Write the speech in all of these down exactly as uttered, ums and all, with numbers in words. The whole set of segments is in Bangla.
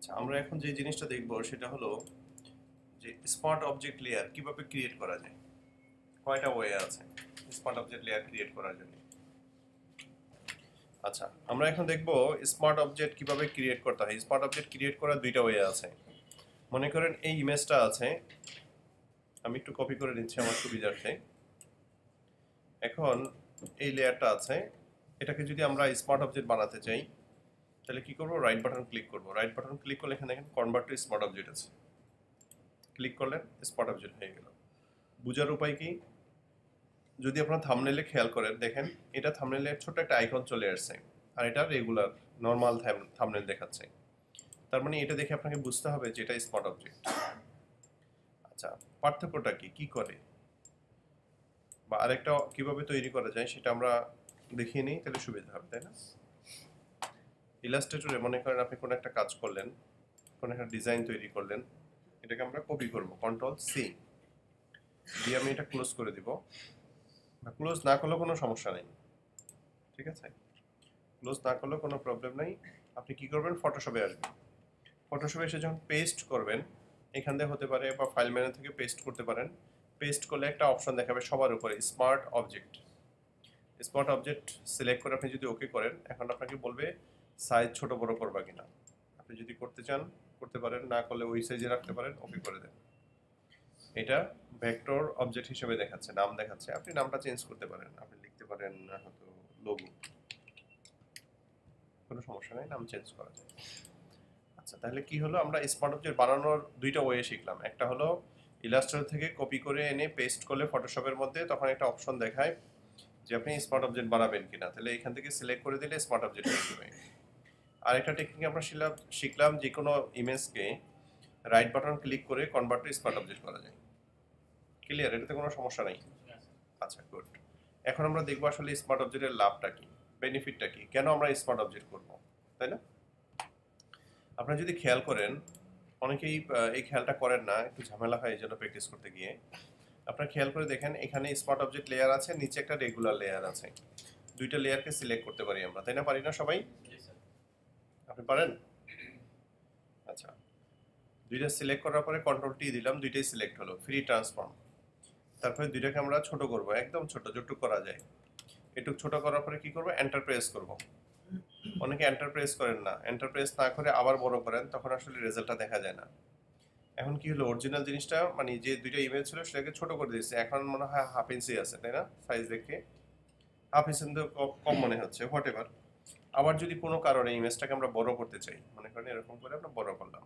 আচ্ছা, আমরা এখন যে জিনিসটা দেখব সেটা হলো যে স্মার্ট অবজেক্ট লেয়ার কিভাবে ক্রিয়েট করা যায়। কয়টা ওয়ে আছে স্মার্ট অবজেক্ট লেয়ার ক্রিয়েট করার জন্য। আচ্ছা, আমরা এখন দেখব স্মার্ট অবজেক্ট কিভাবে ক্রিয়েট করতে হয়। স্মার্ট অবজেক্ট ক্রিয়েট করার দুইটা ওয়ে আছে। মনে করেন এই ইমেজটা আছে, আমি একটু কপি করে নিচ্ছি আমার সুবিধার্থে। এখন এই লেয়ারটা আছে, এটাকে যদি আমরা স্মার্ট অবজেক্ট বানাতে চাই তাহলে কি করব, রাইট বাটন ক্লিক করব। রাইট বাটন ক্লিক করলে এখানে দেখেন কনভার্ট টু স্মার্ট অবজেক্ট আছে, ক্লিক করলেন স্মার্ট অবজেক্ট হয়ে গেল। বুঝার উপায় কি, যদি আপনারা থাম্বনেইলে খেয়াল করেন দেখেন এটা থাম্বনেইলের ছোট একটা আইকন চলে আসছে, আর এটা রেগুলার নরমাল থাম্বনেইল দেখাচ্ছে। তার মানে এটা দেখে আপনাকে বুঝতে হবে যে এটা স্মার্ট অবজেক্ট। আচ্ছা, পার্থক্যটা কি কি করে বা আরেকটা কিভাবে তৈরি করা যায় সেটা আমরা দেখিয়ে নিই, তাহলে সুবিধা হবে, তাই না? ইলাস্ট্রেটরে মনে করেন আপনি কোনো একটা কাজ করলেন, কোনো একটা ডিজাইন তৈরি করলেন, এটাকে আমরা কপি করব, কন্ট্রোল সি দিয়ে আমি এটা ক্লোজ করে দিব। বা ক্লোজ না করলেও কোনো সমস্যা নেই, ঠিক আছে? ক্লোজ না করলেও কোনো প্রবলেম নেই। আপনি কি করবেন, ফটোশপে আসবেন। ফটোশপে এসে যখন পেস্ট করবেন, এখান থেকে হতে পারে বা ফাইল মেনু থেকে পেস্ট করতে পারেন। পেস্ট করলে একটা অপশন দেখাবে সবার উপরে smart object. Smart object select করে আপনি যদি ওকে করেন, এখন আপনাকে বলবে সাইজ ছোট বড় করবা কিনা। আপনি যদি করতে চান করতে পারেন, না করলে ওই সাইজে রাখতে পারেন, ওকে করে দেন। এটা ভেক্টর অবজেক্ট হিসেবে দেখাচ্ছে, নাম দেখাচ্ছে। আপনি নামটা চেঞ্জ করতে পারেন, আপনি লিখতে পারেন হয়তো লোগো, কোনো সমস্যা নেই, নাম চেঞ্জ করা যায়। আচ্ছা, তাহলে কি হলো, আমরা স্মার্ট অবজেক্ট বানানোর দুইটা ওয়ে শিখলাম। একটা হলো ইলাস্ট্রেটর থেকে কপি করে এনে পেস্ট করলে ফটোশপের মধ্যে তখন একটা অপশন দেখায় যে আপনি স্মার্ট অবজেক্ট বানাবেন কিনা, তাহলে এখান থেকে সিলেক্ট করে দিলে স্মার্ট অবজেক্ট হয়ে যাবে। আর একটা টেকনিক আমরা শিখলাম শিখলাম যে কোনো ইমেজকে রাইট বাটন ক্লিক করে কনভার্ট টু স্মার্ট অবজেক্ট করা যায়। ক্লিয়ার? এটাতে কোনো সমস্যা নেই। আচ্ছা, গুড। এখন আমরা দেখবো আসলে স্মার্ট অবজেক্টের লাভটা কি, বেনিফিটটা কি, কেন আমরা স্মার্ট অবজেক্ট করব, তাই না? আপনারা যদি খেয়াল করেন, অনেকেই এই খেয়ালটা করেন না, একটু ঝামেলা হয় এই জন্য প্র্যাকটিস করতে গিয়ে। আপনারা খেয়াল করে দেখেন এখানে স্মার্ট অবজেক্ট লেয়ার আছে, নিচে একটা রেগুলার লেয়ার আছে। দুইটা লেয়ারকে সিলেক্ট করতে পারি আমরা, তাই না? পারি না সবাই? আপনি পারেন? আচ্ছা, দুইটা সিলেক্ট করার পরে কন্ট্রোল টি দিলাম, দুইটাই সিলেক্ট হলো, ফ্রি ট্রান্সফর্ম। তারপরে দুইটাকে আমরা ছোট করব, একদম ছোট যতটুকু করা যায়। এটুক ছোট করার পরে কি করব, এন্টার প্রেস করব। অনেকে এন্টার প্রেস করেন না, এন্টার প্রেস না করে আবার বড় করেন, তখন আসলে রেজাল্টটা দেখা যায় না। এখন কি হলো, অরিজিনাল জিনিসটা মানে যে দুইটা ইমেজ ছিল সেটাকে ছোট করে দিয়েছে, এখন মনে হয় হাফ ইঞ্চি আছে, তাই না? সাইজ দেখে হাফ ইঞ্চি কম মনে হচ্ছে, হোয়াট এভার। আবার যদি কোনো কারণে ইমেজটাকে আমরা বড় করতে চাই, মনে করেন এরকম করে আমরা বড় করলাম,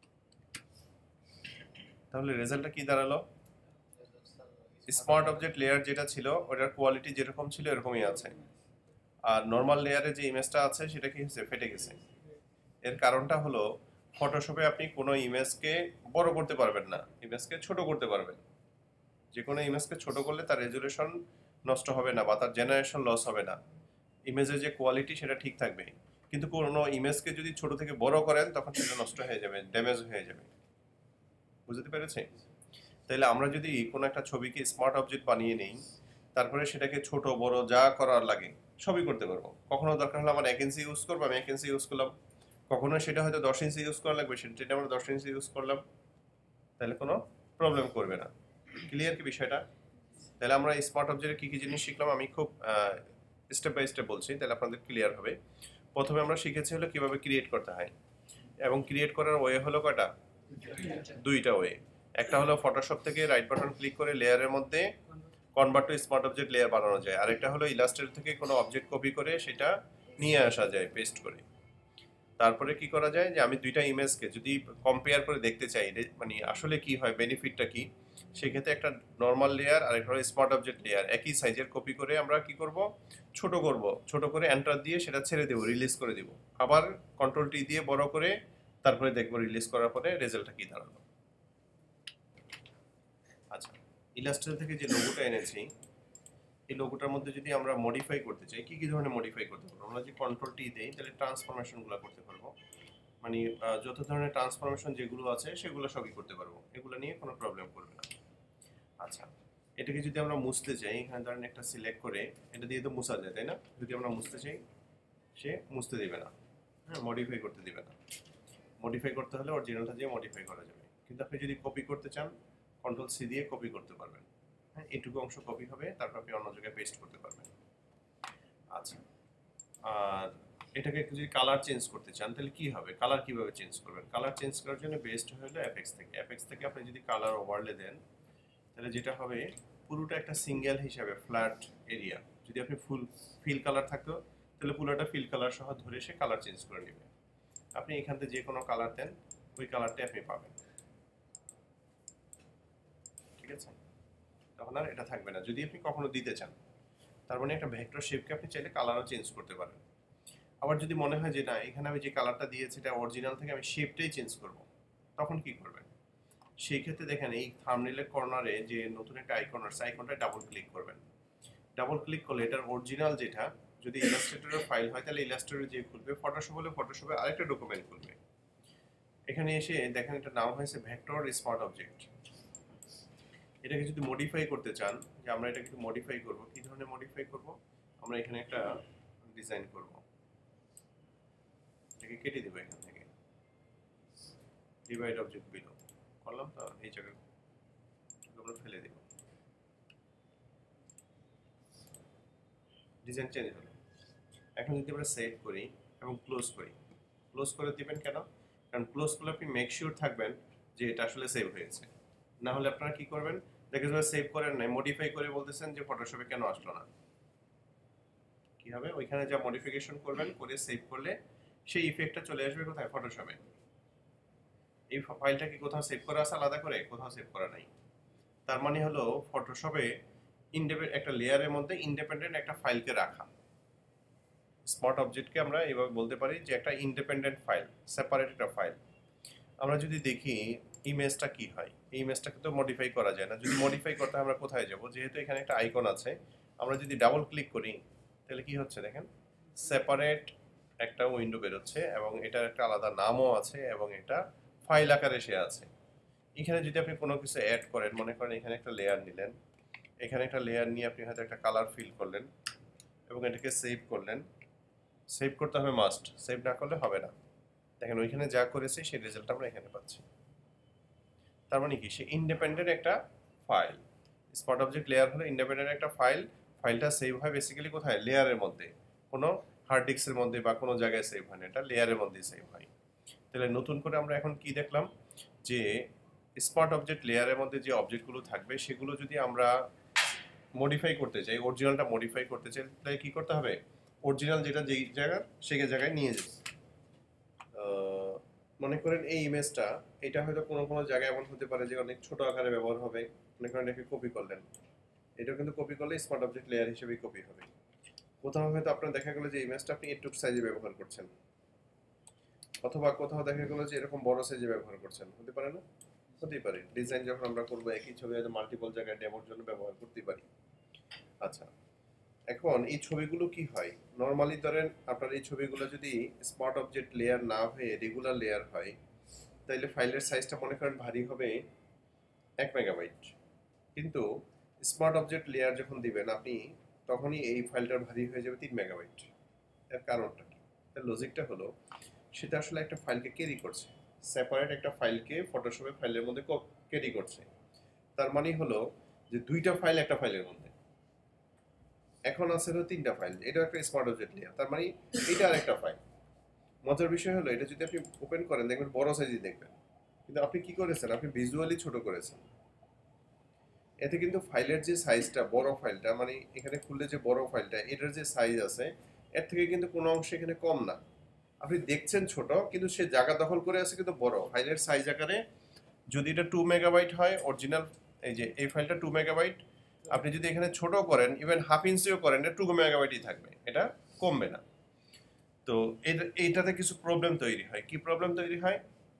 তাহলে রেজাল্টটা কি দাঁড়ালো, স্মার্ট অবজেক্ট লেয়ার যেটা ছিল ওটার কোয়ালিটি যেরকম ছিল এরকমই আছে, আর নর্মাল লেয়ারে যে ইমেজটা আছে সেটা কি হয়েছে, ফেটে গেছে। এর কারণটা হলো ফটোশপে আপনি কোনো ইমেজকে বড় করতে পারবেন না, ইমেজকে ছোট করতে পারবেন। যে কোনো ইমেজকে ছোট করলে তার রেজুলেশন নষ্ট হবে না বা তার জেনারেশন লস হবে না, ইমেজের যে কোয়ালিটি সেটা ঠিক থাকবে। কিন্তু কোনো ইমেজকে যদি ছোট থেকে বড় করেন তখন সেটা নষ্ট হয়ে যাবে, ড্যামেজ হয়ে যাবে। বুঝতে পেরেছি? তাহলে আমরা যদি কোনো একটা ছবিকে স্মার্ট অবজেক্ট বানিয়ে নেই, তারপরে সেটাকে ছোট বড় যা করার লাগে সবই করতে পারবো। কখনো দরকার হলে আমার এক ইঞ্চি ইউজ করবো, আমি এক ইঞ্চি ইউজ করলাম। কখনো সেটা হয়তো দশ ইঞ্চি ইউজ করা লাগবে, সেটা আমরা দশ ইঞ্চি ইউজ করলাম, তাহলে কোনো প্রবলেম করবে না। ক্লিয়ার কি বিষয়টা? তাহলে আমরা স্মার্ট অবজেক্টে কী কী জিনিস শিখলাম আমি খুব স্টেপ বাই স্টেপ বলছি, তাহলে আপনাদের ক্লিয়ার হবে। প্রথমে আমরা শিখেছি হলো কীভাবে ক্রিয়েট করতে হয়, এবং ক্রিয়েট করার ওয়ে হলো কয়টা, দুইটা ওয়ে। একটা হলো ফটোশপ থেকে রাইট বাটন ক্লিক করে লেয়ারের মধ্যে convert to smart object layer বানানো যায়, আরেকটা হলো ইলাস্ট্রেটর থেকে কোনো অবজেক্ট কপি করে সেটা নিয়ে আসা যায় পেস্ট করে। তারপরে কি করা যায়, যে আমি দুইটা ইমেজকে যদি কম্পেয়ার করে দেখতে চাই মানে আসলে কি হয়, বেনিফিটটা কি, সেক্ষেত্রে একটা নর্মাল লেয়ার আর একটা স্মার্ট অবজেক্ট লেয়ার একই সাইজের কপি করে আমরা কি করব, ছোট করব, ছোট করে এন্টার দিয়ে সেটা ছেড়ে দেবো, রিলিজ করে দিব। আবার কন্ট্রোল টি দিয়ে বড় করে তারপরে দেখবো রিলিজ করার পরে রেজাল্টটা কি দাঁড়ালো। আচ্ছা, ইলাস্ট্রেটর থেকে যে লোগোটা এনেছি, এই লোগোটার মধ্যে যদি আমরা মডিফাই করতে চাই, কি কি ধরনের মডিফাই করতে পারবো, আমরা যদি কন্ট্রোল টি দেই তাহলে ট্রান্সফরমেশনগুলো করতে পারবো, মানে যত ধরনের ট্রান্সফরমেশন যেগুলো আছে সেগুলো সবই করতে পারবো, এগুলো নিয়ে কোনো প্রবলেম করবে না। আচ্ছা, এটাকে যদি আমরা মুছতে চাই, এখানে ধরেন একটা সিলেক্ট করে, এটা দিয়ে তো মুছা যায়, তাই না? যদি আমরা মুছতে চাই সে মুছতে দিবে না, হ্যাঁ, মডিফাই করতে দিবে না। মডিফাই করতে হলে অরিজিনালটা দিয়ে মডিফাই করা যাবে, কিন্তু আপনি যদি কপি করতে চান কন্ট্রোল সি দিয়ে কপি করতে পারবেন। হ্যাঁ, এইটুকু অংশ কপি হবে, তারপর আপনি অন্য জায়গায় পেস্ট করতে পারবেন। আচ্ছা, আর এটাকে একটু যদি কালার চেঞ্জ করতে চান তাহলে কি হবে, কালার কিভাবে চেঞ্জ করবেন? কালার চেঞ্জ করার জন্য বেস্ট হলো এফএক্স থেকে। এফএক্স থেকে আপনি যদি কালার ওভারলে দেন তাহলে যেটা হবে পুরোটা একটা সিঙ্গেল হিসাবে ফ্ল্যাট এরিয়া। যদি আপনি ফুল ফিল কালার থাকতো তাহলে পুরোটা ফিল কালার সহ ধরে সে কালার চেঞ্জ করে নেবে। আপনি এখান থেকে যে কোনো কালার দেন ওই কালারটাই আপনি পাবেন, ঠিক আছে? তখন আর এটা থাকবে না যদি আপনি কখনো দিতে চান। তার মানে একটা ভেক্টর শেপকে আপনি চাইলে কালারও চেঞ্জ করতে পারেন। আবার যদি মনে হয় যে না এখানে আমি যে কালারটা দিয়েছি এটা অরিজিনাল থেকে আমি শেপটাই চেঞ্জ করব, তখন কি করবেন? সেই ক্ষেত্রে দেখেন এই থাম্বনেইলের কর্নারে যে নতুন একটা আইকন আছে, আইকনটায় ডাবল ক্লিক করবেন। ডাবল ক্লিক করলে এটার অরিজিনাল যেটা যদি ইলাস্ট্রেটরের ফাইল হয় তাহলে ইলাস্ট্রেটরে যে খুলবে, ফটোশপ হলে ফটোশপে আরেকটা ডকুমেন্ট খুলবে। এখানে এসে দেখেন এটা নাম হয়েছে ভেক্টর স্মার্ট অবজেক্ট। এটাকে যদি মডিফাই করতে চান যে আমরা এটাকে একটু মডিফাই করব, কি ধরনের মডিফাই করব? আমরা এখানে একটা ডিজাইন করব, এটাকে কেটে দেবো এখান থেকে, ডিভাইড অবজেক্ট বিলো করলাম, তো এই জায়গায় আমরা ফেলে দেব, ডিজাইন চেঞ্জ হলো। এখন যদি আমরা সেভ করি এবং ক্লোজ করি, ক্লোজ করে দিবেন কেন? কারণ ক্লোজ করলে আপনি মেক শিওর থাকবেন যে এটা আসলে সেভ হয়েছে। না হলে আপনারা কি করবেন, দেখে যাবে সেভ করেন নাই, মডিফাই করে বলতেছেন যে ফটোশপে কেন আসলো না। কি হবে, ওইখানে যা মডিফিকেশন করবেন করে সেভ করলে সেই ইফেক্টটা চলে আসবে কোথায়? ফটোশপে। এই ফাইলটা কি কোথাও সেভ করা আছে আলাদা করে? কোথাও সেভ করা নাই। তার মানে হলো ফটোশপে ইন্ডিপেন্ডেন্ট একটা লেয়ারের মধ্যে ইন্ডিপেন্ডেন্ট একটা ফাইলকে রাখা। স্মার্ট অবজেক্টকে আমরা এভাবে বলতে পারি যে একটা ইন্ডিপেন্ডেন্ট ফাইল, সেপারেট একটা ফাইল। আমরা যদি দেখি ইমেজটা কি হয়, এই ইমেজটাকে তো মডিফাই করা যায় না। যদি মডিফাই করতে আমরা কোথায় যাব? যেহেতু এখানে একটা আইকন আছে, আমরা যদি ডাবল ক্লিক করি তাহলে কি হচ্ছে দেখেন, সেপারেট একটা উইন্ডো বেরোচ্ছে এবং এটার একটা আলাদা নামও আছে এবং এটা ফাইল আকারে সে আছে। এখানে যদি আপনি কোনো কিছু অ্যাড করেন, মনে করেন এখানে একটা লেয়ার নিলেন, এখানে একটা লেয়ার নিয়ে আপনি হয়তো একটা কালার ফিল করলেন এবং এটাকে সেভ করলেন। সেভ করতে হবে মাস্ট, সেভ না করলে হবে না। দেখেন ওইখানে যা করেছে সেই রেজাল্ট আমরা এখানে পাচ্ছি। তার মানে কি, সে ইন্ডিপেন্ডেন্ট একটা ফাইল। স্মার্ট অবজেক্ট লেয়ার হলো ইন্ডিপেন্ডেন্ট একটা ফাইল। ফাইলটা সেভ হয় বেসিক্যালি কোথায়? লেয়ারের মধ্যে, কোনো হার্ড ডিস্কের মধ্যে বা কোনো জায়গায় সেভ হয় না, এটা লেয়ারের মধ্যে সেভ হয়। তাহলে নতুন করে আমরা এখন কি দেখলাম, যে স্মার্ট অবজেক্ট লেয়ারের মধ্যে যে অবজেক্টগুলো থাকবে সেগুলো যদি আমরা মডিফাই করতে চাই, অরিজিনালটা মডিফাই করতে চাই, তাহলে কি করতে হবে? অরিজিনাল যেটা যেই জায়গা সেই জায়গায় নিয়ে যেতে। মনে করেন এই ইমেজটা, এটা হয়তো কোনো কোনো জায়গায় এমন হতে পারে যে অনেক ছোট আকারে ব্যবহার হবে। মনে করেন এটাকে কপি করলেন, এটা কিন্তু কপি করলে স্মার্ট অবজেক্ট লেয়ার হিসেবেই কপি হবে। কোথাও হয়তো আপনার দেখা গেলো যে ইমেজটা আপনি এইটুক সাইজে ব্যবহার করছেন, অথবা কোথাও দেখা গেলো যে এরকম বড় সাইজে ব্যবহার করছেন, হতে পারে না? হতেই পারে। ডিজাইন যখন আমরা করবো একই ছবি হয়তো মাল্টিপল জায়গায় ডেমোর জন্য ব্যবহার করতে পারি। আচ্ছা, এখন এই ছবিগুলো কি হয়, নর্মালি ধরেন আপনার এই ছবিগুলো যদি স্মার্ট অবজেক্ট লেয়ার না হয়ে রেগুলার লেয়ার হয় তাইলে ফাইলের সাইজটা মনে করেন ভারী হবে এক মেগাবাইট। কিন্তু স্মার্ট অবজেক্ট লেয়ার যখন দিবেন আপনি, তখনই এই ফাইলটার ভারী হয়ে যাবে তিন মেগাবাইট। এর কারণটা কি? এর লজিকটা হলো সেটা আসলে একটা ফাইলকে ক্যারি করছে, সেপারেট একটা ফাইলকে ফটোশপে ফাইলের মধ্যে ক্যারি করছে। তার মানে হলো যে দুইটা ফাইল একটা ফাইলের মধ্যে, এখন আছে হলো তিনটা ফাইল। এটা একটা স্মার্ট অবজেক্ট লেয়ার, তার মানে এটা আরেকটা ফাইল। মজার বিষয় হলো এটা যদি আপনি ওপেন করেন দেখবেন বড় সাইজে দেখবেন, কিন্তু আপনি কি করেছেন, আপনি ভিজুয়ালি ছোট করেছেন। এতে কিন্তু ফাইলের যে সাইজটা, বড় ফাইলটা মানে এখানে খুললে যে বড় ফাইলটা, এটার যে সাইজ আছে এর থেকে কিন্তু কোনো অংশ এখানে কম না। আপনি দেখছেন ছোট, কিন্তু সে জায়গা দখল করে আছে কিন্তু বড়। ফাইলের সাইজ আকারে যদি এটা টু মেগাবাইট হয় অরিজিনাল, এই যে এই ফাইলটা টু মেগাবাইট, আপনি যদি এখানে ছোট করেন ইভেন হাফ ইঞ্চিও করেন এটা টু মেগাবাইটই থাকবে, এটা কমবে না। তো এইটাতে কিছু প্রবলেম তৈরি হয়। কি প্রবলেম তৈরি হয়?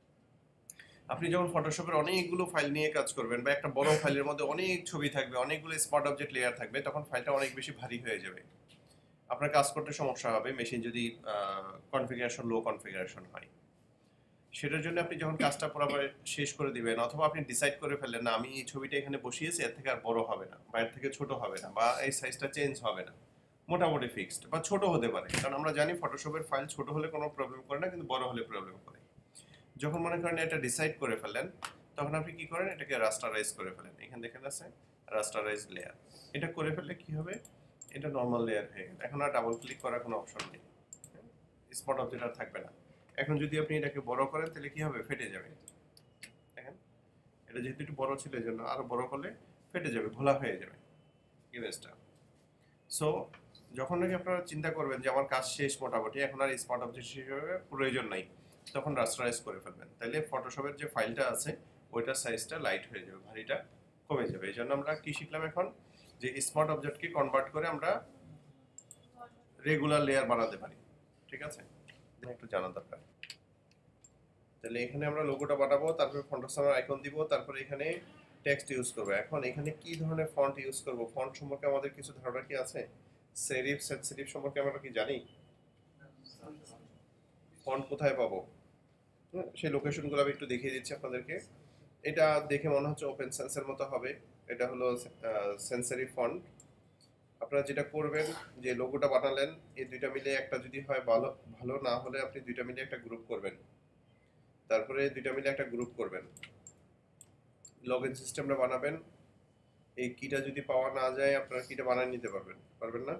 আপনি যখন ফটোশপের অনেকগুলো ফাইল নিয়ে কাজ করবেন বা একটা বড় ফাইলের মধ্যে অনেক ছবি থাকবে, অনেকগুলো স্মার্ট অবজেক্ট লেয়ার থাকবে, তখন ফাইলটা অনেক বেশি ভারী হয়ে যাবে, আপনার কাজ করতে সমস্যা হবে, মেশিন যদি কনফিগারেশন লো কনফিগারেশন হয়। সেটার জন্য আপনি যখন কাজটা পুরোপুরি শেষ করে দিবেন, অথবা আপনি ডিসাইড করে ফেললেন না আমি এই ছবিটা এখানে বসিয়েছি, এর থেকে আর বড় হবে না বা এর থেকে ছোট হবে না বা এই সাইজটা চেঞ্জ হবে না, মোটামুটি ফিক্সড বা ছোট হতে পারে, কারণ আমরা জানি ফটোশপের ফাইল ছোট হলে কোনো প্রবলেম করে না, কিন্তু বড় হলে প্রবলেম করে। যখন মনে করেন এটা ডিসাইড করে ফেলেন, তখন আপনি কি করেন, এটাকে রাস্টারাইজ করে ফেলেন। এখানে দেখেন আছে রাস্টারাইজ লেয়ার। এটা করে ফেললে কি হবে, এটা নর্মাল লেয়ার হয়ে গেল। এখন আর ডাবল ক্লিক করার কোনো অপশন নেই, স্পট অবজেক্ট আর থাকবে না। এখন যদি আপনি এটাকে বড় করেন তাহলে কি হবে, ফেটে যাবে। দেখেন এটা যেহেতু একটু বড় ছিল এই জন্য আরো বড় করলে ফেটে যাবে, ঘোলা হয়ে যাবে ইমেজটা। সো যখন নাকি আপনারা চিন্তা করবেন যে আমার কাজ শেষ মোটামুটি, এখন আর স্পট অবজেক্ট হিসেবে প্রয়োজন নাই, তখন রাস্টারাইজ করে ফেলবেন। তাহলে ফটোশপের যে ফাইলটা আছে ওইটার সাইজটা লাইট হয়ে যাবে, ভারীটা কমে যাবে। এই জন্য আমরা কি শিখলাম এখন, যে স্পট অবজেক্টকে কনভার্ট করে আমরা রেগুলার লেয়ার বানাতে পারি। ঠিক আছে, একটু জানা দরকার। তাহলে এখানে আমরা লোগোটা বানাবো, তারপরে ফন্টসামের আইকন দিব, তারপরে এখানে টেক্সট ইউজ করব। এখন এখানে কি ধরনের ফন্ট ইউজ করব, ফন্ট সম্পর্কে আমাদের কিছু ধারণা কি আছে? সেরিফ সেন্সিটিভ সম্পর্কে আমরা কি জানি? ফন্ট কোথায় পাবো সেই লোকেশনগুলো আমি একটু দেখিয়ে দিচ্ছি আপনাদেরকে। এটা দেখে মনে হচ্ছে ওপেন সেন্সের মতো হবে, এটা হলো সেন্সরি ফন্ট। আপনারা যেটা করবেন, যে লোগোটা বানালেন, এই দুইটা মিলে একটা যদি হয় ভালো, ভালো না হলে আপনি দুইটা মিলে একটা গ্রুপ করবেন, তারপরে দুইটা মিলে একটা গ্রুপ করবেন, লগইন সিস্টেমটা বানাবেন। এই কিটা যদি পাওয়া না যায় আপনারা কিটা বানিয়ে নিতে পারবেন, পারবেন না?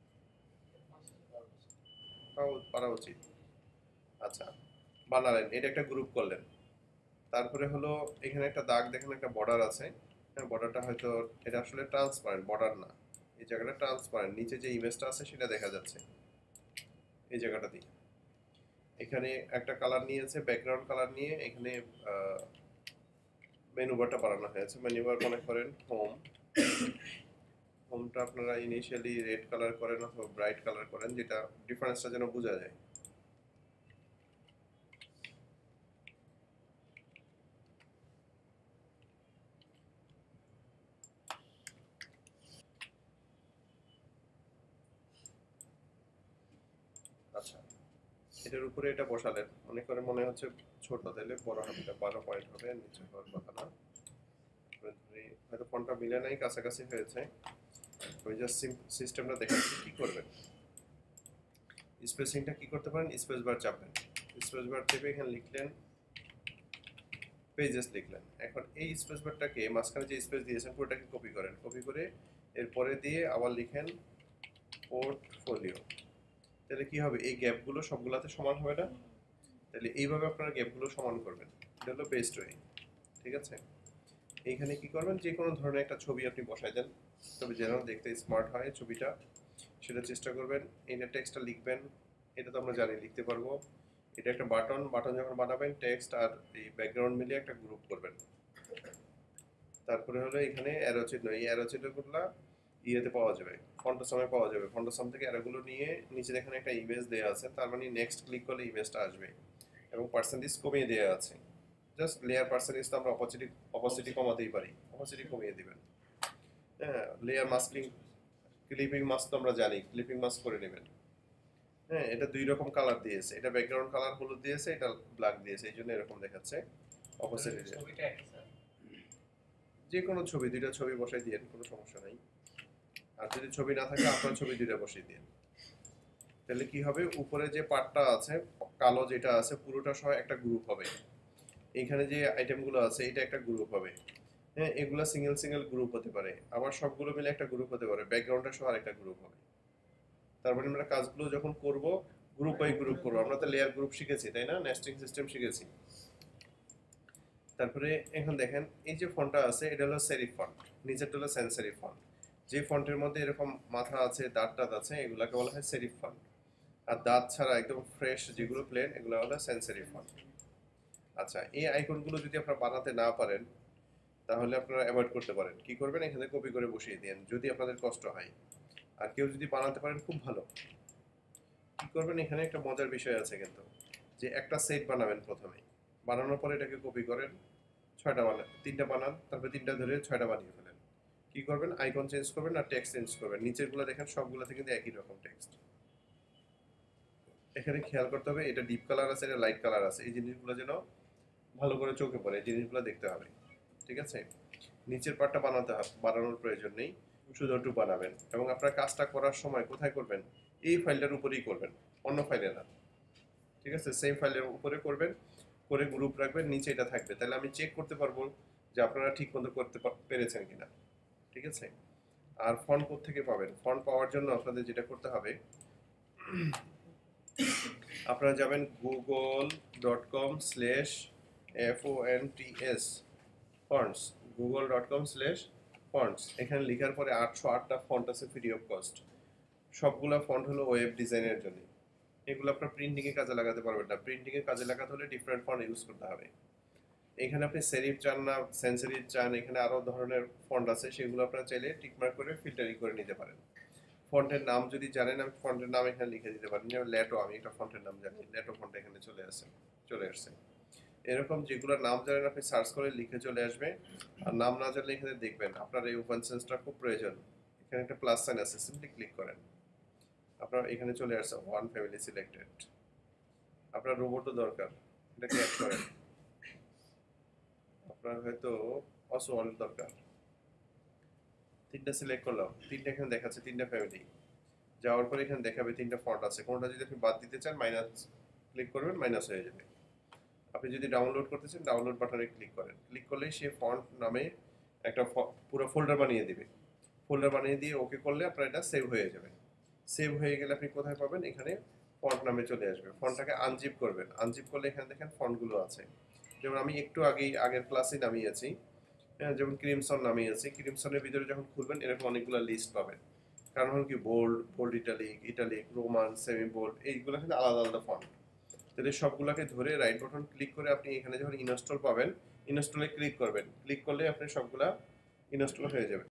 তাও পারা উচিত। আচ্ছা, বানালেন, এটা একটা গ্রুপ করলেন। তারপরে হলো এখানে একটা দাগ দেখেন, একটা বর্ডার আছে। হ্যাঁ, বর্ডারটা হয়তো এটা আসলে ট্রান্সপারেন্ট, বর্ডার না, এই জায়গাটা ট্রান্সপারেন্ট, নিচে যে ইমেজটা আছে সেটা দেখা যাচ্ছে এই জায়গাটা দিয়ে। এখানে একটা কালার নিয়েছে, ব্যাকগ্রাউন্ড কালার নিয়ে এখানে মেনু বারটা বানানো হয়েছে। মেনু বার মনে করেন হোম, হোমটা আপনারা ইনিশিয়ালি রেড কালার করেন অথবা ব্রাইট কালার করেন, যেটা ডিফারেন্সটা যেন বোঝা যায়। আচ্ছা, এটার উপরে এটা বসালেন, মনে করে মনে হচ্ছে ছোট, তাহলে বড় হবে, এটা বারো পয়েন্ট হবে, নিচে হওয়ার কথা না। হয়তো ফন্টটা মিলে নাই, কাছাকাছি হয়েছে। ওই জাস্ট সিস্টেমটা দেখাচ্ছি কি করবেন। স্পেসিংটা কি করতে পারেন, স্পেস বার চাপবেন, স্পেস বার চেপে এখানে লিখলেন পেজেস লিখলেন। এখন এই স্পেস বারটাকে মাঝখানে যে স্পেস দিয়েছেন পুরোটাকে কপি করেন, কপি করে এরপরে দিয়ে আবার লিখেন পোর্টফোলিও। তাহলে কি হবে, এই গ্যাপগুলো সবগুলাতে সমান হবে না? তাহলে এইভাবে আপনারা গ্যাপগুলো সমান করবেন, এটা হলো বেস্ট ওয়ে। ঠিক আছে, এইখানে কি করবেন, যে কোনো ধরনের একটা ছবি আপনি বসাই দেন, তবে যেন দেখতে স্মার্ট হয় ছবিটা সেটা চেষ্টা করবেন। এইটা টেক্সটটা লিখবেন, এটা তো আমরা জানি লিখতে পারবো। এটা একটা বাটন, বাটন যখন বানাবেন টেক্সট আর এই ব্যাকগ্রাউন্ড মিলিয়ে একটা গ্রুপ করবেন। তারপরে হলো এখানে অ্যারো চিহ্ন, এই অ্যারো চিহ্নগুলো ইয়েতে পাওয়া যাবে, ফন্টসামে পাওয়া যাবে। ফন্টসাম থেকে অ্যারোগুলো নিয়ে নিচে এখানে একটা ইমেজ দেওয়া আছে, তার মানে নেক্সট ক্লিক করলে ইমেজটা আসবে এবং পার্সেন্টেজ কমিয়ে দেওয়া আছে। জাস্ট লেয়ার পার্সেন্টেজ তো আমরা অপোসিটি অপোসিটি কমাতেই পারি, অপোসিটি কমিয়ে দিবেন। হ্যাঁ, লেয়ার মাস্কিং, ক্লিপিং মাস্ক তো আমরা জানি, ক্লিপিং মাস্ক করে নেবেন। হ্যাঁ, এটা দুই রকম কালার দিয়েছে, এটা ব্যাকগ্রাউন্ড কালার হলুদ দিয়েছে, এটা ব্ল্যাক দিয়েছে, এই জন্য এরকম দেখাচ্ছে। অপোসিটি যে কোনো ছবি, দুইটা ছবি বসাই দিয়ে কোনো সমস্যা নাই। আর যদি ছবি না থাকে আপনার ছবি দুইটা বসিয়ে দিন, তাহলে কি হবে, উপরে যে পার্টটা আছে কালো যেটা আছে পুরোটা সহ একটা গ্রুপ হবে। এখানে যে আইটেমগুলো আছে এটা একটা গ্রুপ হবে। হ্যাঁ, এগুলা সিঙ্গেল সিঙ্গেল গ্রুপ হতে পারে, আবার সবগুলো মিলে একটা গ্রুপ হতে পারে, ব্যাকগ্রাউন্ডটা সহ আরেকটা গ্রুপ হবে। তারপরে আমরা কাজগুলো যখন করব গ্রুপ বাই গ্রুপ করব। আমরা তো লেয়ার গ্রুপ শিখেছি তাই না, নেস্টিং সিস্টেম শিখেছি। তারপরে এখন দেখেন এই যে ফন্টটা আছে এটা হলো সেরিফ ফন্ট, নিচেরটা হলো সানস সেরিফ ফন্ট। যে ফন্টের মধ্যে এরকম মাথা আছে, দাঁত টাত আছে, এগুলাকে বলা হয় সেরিফ ফন্ট। আর দাঁত ছাড়া একদম ফ্রেশ যেগুলো প্লেন, এগুলো হলো সানস সেরিফ ফন্ট। আচ্ছা, এই আইকনগুলো যদি আপনারা বানাতে না পারেন তাহলে আপনারা অ্যাভয়েড করতে পারেন। কি করবেন, এখানে কপি করে বসিয়ে দেন যদি আপনাদের কষ্ট হয়। আর কেউ যদি বানাতে পারেন খুব ভালো। কি করবেন, এখানে একটা মজার বিষয় আছে কিন্তু, যে একটা সেট বানাবেন প্রথমে, বানানোর পরে এটাকে কপি করেন, ছয়টা বানান, তিনটা বানান, তারপরে তিনটা ধরে ছয়টা বানিয়ে ফেলেন। কি করবেন, আইকন চেঞ্জ করবেন আর টেক্সট চেঞ্জ করবেন। নিচেরগুলো দেখেন সবগুলোতে কিন্তু একই রকম টেক্সট। এখানে খেয়াল করতে হবে এটা ডিপ কালার আছে, এটা লাইট কালার আছে, এই জিনিসগুলো যেন ভালো করে চোখে পড়ে, এই জিনিসগুলো দেখতে হবে। ঠিক আছে, নিচের পার্টটা বানাতে হবে, বানানোর প্রয়োজন নেই, শুধু একটু বানাবেন। এবং আপনার কাজটা করার সময় কোথায় করবেন, এই ফাইলটার উপরেই করবেন, অন্য ফাইলে না। ঠিক আছে, সেম ফাইলের উপরে করবেন, করে গ্রুপ রাখবেন, নিচে এটা থাকবে, তাহলে আমি চেক করতে পারবো যে আপনারা ঠিক মতো করতে পা- পেরেছেন কিনা। ঠিক আছে। আর ফন্ট কোথা থেকে পাবেন? ফন্ট পাওয়ার জন্য আপনাদের যেটা করতে হবে, আপনারা যাবেন Google dot com slash F O N T S fonts, Google dot com slash fonts. এখানে লেখার পরে আটশো আটটা ফন্ট আছে ফ্রি অফ কস্ট। সবগুলা ফন্ট হলো ওয়েব ডিজাইনের জন্য। এগুলো আপনার প্রিন্টিং এ কাজে লাগাতে পারবেন না। প্রিন্টিং এ কাজে লাগাতে হলে ডিফারেন্ট ফন্ট ইউজ করতে হবে। এখানে আপনি সেরিফ চান না সেন্সেরিফ চান, এখানে আরো ধরনের ফন্ট আছে, সেগুলো আপনারা চাইলে টিকমার্ক করে ফিল্টারিং করে নিতে পারেন। ফন্টের নাম যদি জানেন, আমি ফন্টের নাম এখানে লিখে দিতে পারেন, যেমন ল্যাটো, আমি একটা ফন্টের নাম জানি, ল্যাটো ফন্ট এখানে চলে আসে চলে আসছে। এরকম যেগুলো নাম জানেন আপনি সার্চ করে লিখে চলে আসবে। আর নাম না জানলে এখানে দেখবেন আপনার এই ওপেন সেন্সটা খুব প্রয়োজন। এখানে একটা প্লাস সাইন আছে, সিম্পলি ক্লিক করেন, আপনার এখানে চলে আসছে ওয়ান ফ্যামিলি সিলেক্টেড। আপনার রোবটও দরকার, এটাকে অ্যাড করেন। আপনার হয়তো অসওয়াল দরকার, তিনটা সিলেক্ট করলাম, তিনটা এখানে দেখাচ্ছে, তিনটা ফ্যামিলি। যাওয়ার পরে এখানে দেখাবে তিনটা ফন্ট আছে, কোনটা যদি আপনি বাদ দিতে চান মাইনাস ক্লিক করবেন, মাইনাস হয়ে যাবে। আপনি যদি ডাউনলোড করতে চান ডাউনলোড বাটনে ক্লিক করেন, ক্লিক করলেই সে ফন্ট নামে একটা পুরো ফোল্ডার বানিয়ে দিবে। ফোল্ডার বানিয়ে দিয়ে ওকে করলে আপনার এটা সেভ হয়ে যাবে। সেভ হয়ে গেলে আপনি কোথায় পাবেন? এখানে ফন্ট নামে চলে আসবে। ফন্টটাকে আনজিপ করবেন, আনজিপ করলে এখানে দেখেন ফন্টগুলো আছে। যেমন আমি একটু আগেই আগের ক্লাসে নামিয়েছি, হ্যাঁ, যেমন ক্রিমসন নামিয়েছি। ক্রিমসনের ভিতরে যখন খুলবেন এরকম অনেকগুলো লিস্ট পাবেন। কারণ হল কি, bold, bold italic, italic, roman, semi bold, এইগুলো কিন্তু আলাদা আলাদা ফন্ট। তাহলে সবগুলোকে ধরে রাইট বাটন ক্লিক করে আপনি এখানে যখন ইনস্টল পাবেন, ইনস্টলে ক্লিক করবেন, ক্লিক করলে আপনি সবগুলা ইনস্টল হয়ে যাবে।